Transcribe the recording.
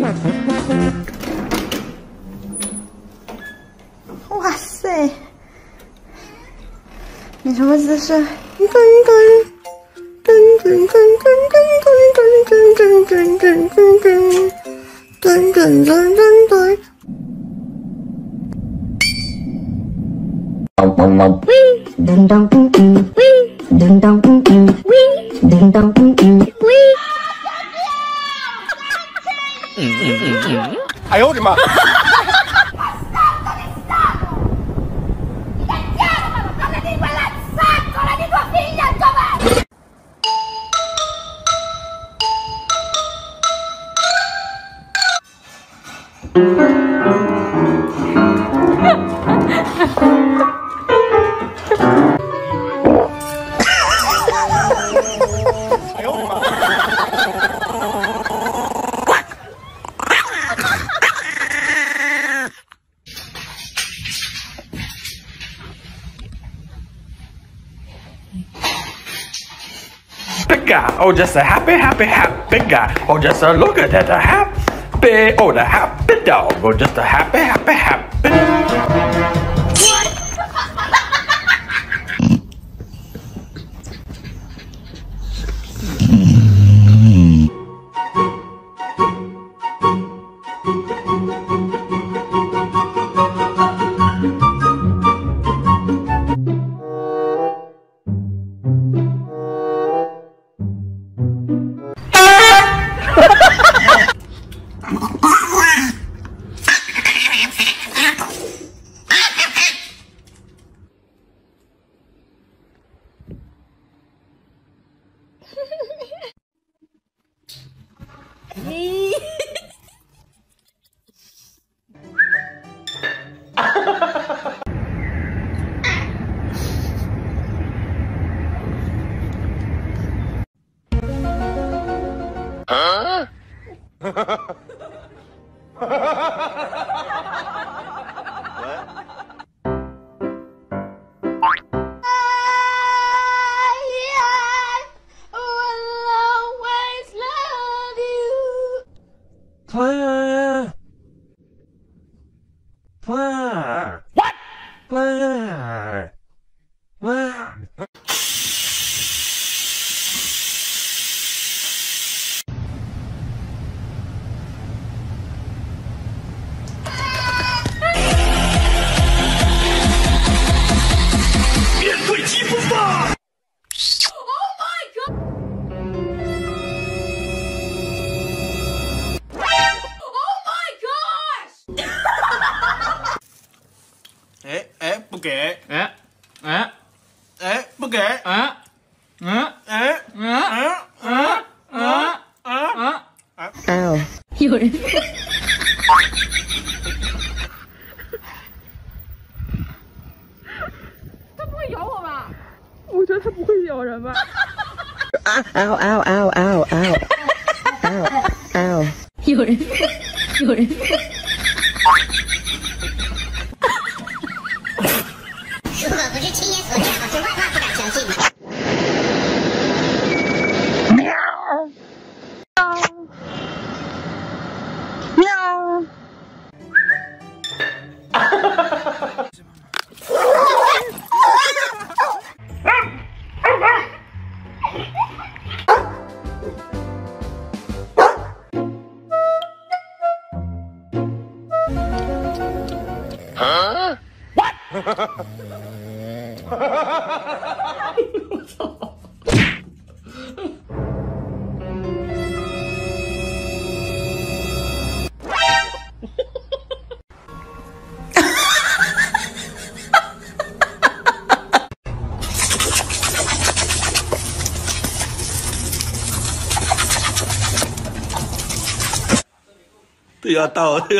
哇塞！你什么姿势？你滚一滚！滚滚滚滚滚滚滚滚滚滚滚滚滚滚滚滚。叮当叮叮，叮当叮叮，叮当叮叮。 哎呦我的妈！ Big guy, oh just a happy big guy, oh just a look at that happy, oh the happy dog, oh just a happy.不给，不给， 有人。 他不会咬我吧？我觉得他不会咬人吧。 有人。 如果不是亲眼所见，我是万万不敢相信的。喵。 我操！都要到了。